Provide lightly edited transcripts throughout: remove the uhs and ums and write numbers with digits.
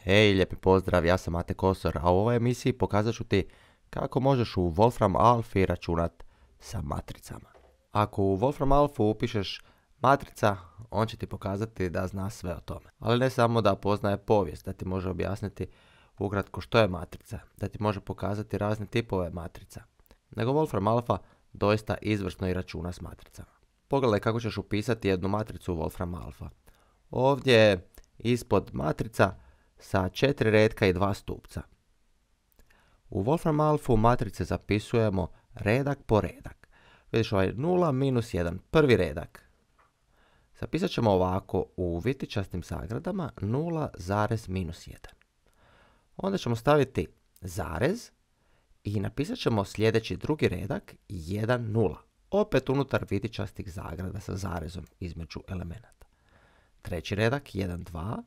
Hej, lijepi pozdrav, ja sam Mate Kosor, a u ovoj emisiji pokazat ću ti kako možeš u Wolfram Alphi računat sa matricama. Ako u Wolfram Alphu upišeš matrica, on će ti pokazati da zna sve o tome. Ali ne samo da poznaje povijest, da ti može objasniti ukratko što je matrica, da ti može pokazati razne tipove matrica, nego Wolfram Alpha doista izvrsno i računa s matricama. Pogledaj kako ćeš upisati jednu matricu u Wolfram Alpha. Ovdje je ispod matrica sa 4 retka i 2 stupca. U Wolfram Alphu matrice zapisujemo redak po redak. Vidiš ovaj 0, minus 1, prvi redak. Zapisat ćemo ovako u vitičastim zagradama 0, minus 1. Onda ćemo staviti zarez i napisat ćemo sljedeći drugi redak 1, 0. Opet unutar vitičastih zagrada sa zarezom između elemenata. Treći redak 1, 2.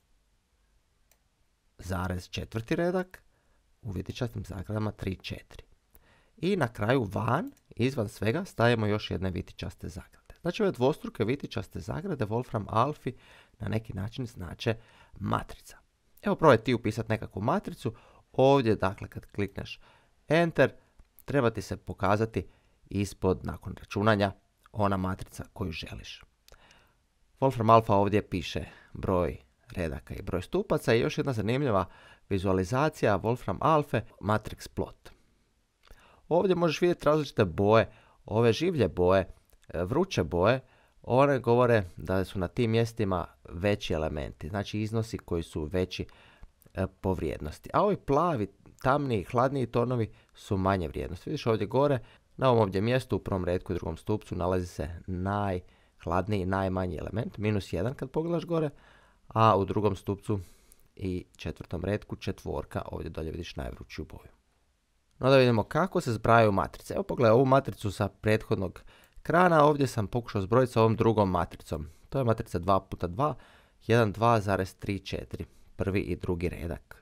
Zarez četvrti redak u vitičastim zagradama 3, 4. I na kraju van, izvan svega, stavimo još jedne vitičaste zagrade. Znači ove dvostruke vitičaste zagrade Wolfram Alphi na neki način znače matrica. Evo probaj ti upisati nekakvu matricu. Ovdje, dakle, kad klikneš Enter, treba ti se pokazati ispod, nakon računanja, ona matrica koju želiš. Wolfram Alpha ovdje piše broj redaka i broj stupaca i još jedna zanimljiva vizualizacija Wolfram Alpha Matrix Plot. Ovdje možeš vidjeti različite boje, ove življe boje, vruće boje, one govore da su na tim mjestima veći elementi, znači iznosi koji su veći po vrijednosti. A ovi plavi, tamniji, hladniji tonovi su manje vrijednosti. Vidiš ovdje gore, na ovom ovdje mjestu u prvom retku i drugom stupcu nalazi se najhladniji, najmanji element, minus 1 kad pogledaš gore, a u drugom stupcu i četvrtom retku četvorka, ovdje dolje vidiš najvrućiju boju. No da vidimo kako se zbrajaju matrice. Evo pogledaj ovu matricu sa prethodnog ekrana, ovdje sam pokušao zbrojiti sa ovom drugom matricom. To je matrica 2x2, 1, 2,3, 4, prvi i drugi redak.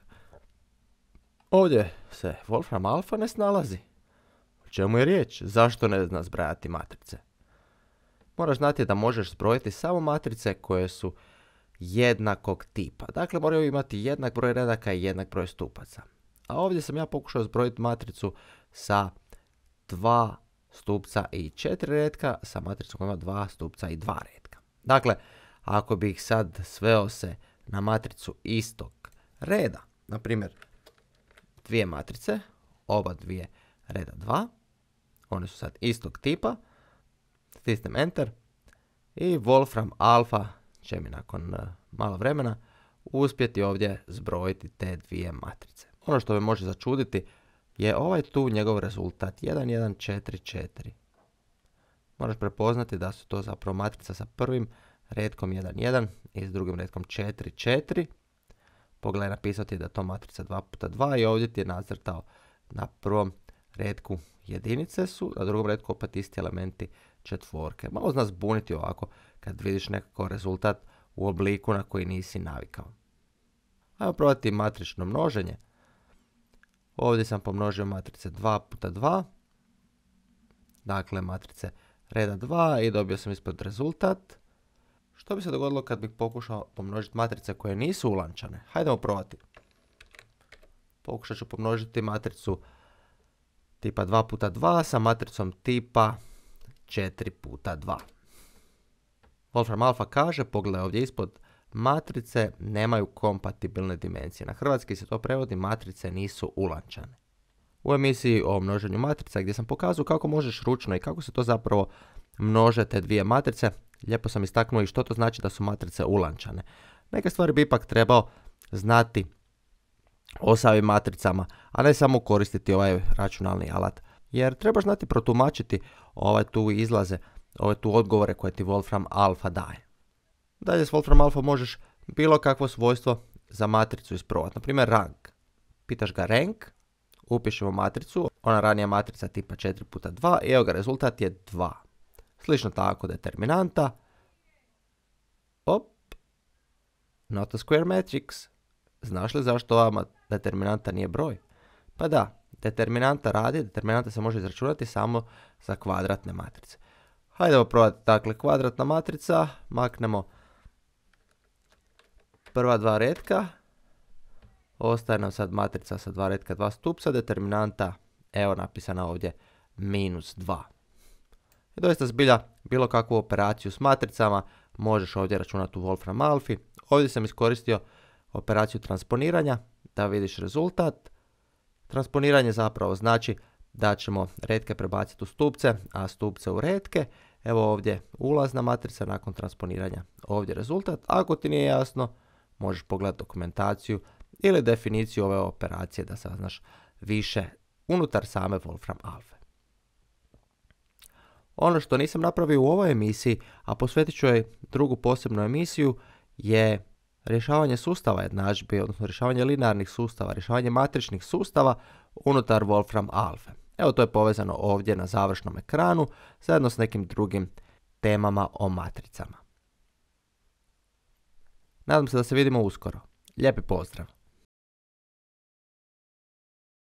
Ovdje se Wolfram Alpha ne snalazi. O čemu je riječ? Zašto ne zna zbrajati matrice? Moraš znati da možeš zbrojiti samo matrice koje su jednakog tipa. Dakle, moraju imati jednak broj redaka i jednak broj stupaca. A ovdje sam ja pokušao zbrojiti matricu sa 2 stupca i 4 retka, sa matricom koja ima 2 stupca i 2 retka. Dakle, ako bih sad sveo se na matricu istog reda, na primjer, dvije matrice, oba dvije reda 2, one su sad istog tipa, stisnem Enter i Wolfram Alpha će mi nakon malo vremena uspjeti ovdje zbrojiti te dvije matrice. Ono što me može začuditi je ovaj tu njegov rezultat 1, 1, 4, 4. Moraš prepoznati da su to zapravo matrica sa prvim retkom 1, 1 i s drugim retkom 4, 4. Pogledaj, napisati da je to matrica 2x2 i ovdje ti je nacrtao na prvom retku jedinice su, na drugom retku opet isti elementi četvorke. Malo zna zbuniti ovako kad vidiš nekako rezultat u obliku na koji nisi navikao. Ajmo probati matrično množenje. Ovdje sam pomnožio matrice 2x2, dakle matrice reda 2 i dobio sam ispod rezultat. Što bi se dogodilo kad bih pokušao pomnožiti matrice koje nisu ulančane? Hajdemo probati. Pokušat ću pomnožiti matricu tipa 2x2 sa matricom tipa 4x2. Wolfram Alpha kaže, pogledaj ovdje ispod, matrice nemaju kompatibilne dimenzije. Na hrvatski se to prevodi, matrice nisu ulančane. U emisiji o množenju matrica gdje sam pokazao kako možeš ručno i kako se to zapravo množe te dvije matrice, lijepo sam istaknuo i što to znači da su matrice ulančane. Neke stvari bi ipak trebao znati o samim matricama, a ne samo koristiti ovaj računalni alat. Jer trebaš znati protumačiti ove tu izlaze, ove tu odgovore koje ti Wolfram Alpha daje. Dalje s Wolfram Alpha možeš bilo kakvo svojstvo za matricu isprobati. Naprimjer rang. Pitaš ga rank, upišemo matricu, ona ranija matrica tipa 4x2 i evo ga, rezultat je 2. Slično tako determinanta. Not a square matrix. Znaš li zašto ova determinanta nije broj? Pa da, determinanta se može izračunati samo za kvadratne matrice. Hajdemo probati, dakle, kvadratna matrica, maknemo prva dva retka, Ostaje nam sad matrica sa 2 retka, 2 stupca, determinanta, evo napisana ovdje, -2. I doista zbilja, bilo kakvu operaciju s matricama možeš ovdje računati u Wolfram Alphi. Ovdje sam iskoristio operaciju transponiranja da vidiš rezultat. Transponiranje zapravo znači da ćemo retke prebaciti u stupce, a stupce u retke. Evo ovdje ulazna matrica nakon transponiranja, ovdje rezultat. Ako ti nije jasno, možeš pogledati dokumentaciju ili definiciju ove operacije da saznaš više unutar same Wolfram Alphe. Ono što nisam napravio u ovoj emisiji, a posvetit ću joj drugu posebnu emisiju, je rješavanje sustava jednadžbi, odnosno rješavanje linearnih sustava, rješavanje matričnih sustava unutar Wolfram Alphe. Evo to je povezano ovdje na završnom ekranu, zajedno s nekim drugim temama o matricama. Nadam se da se vidimo uskoro. Lijepi pozdrav!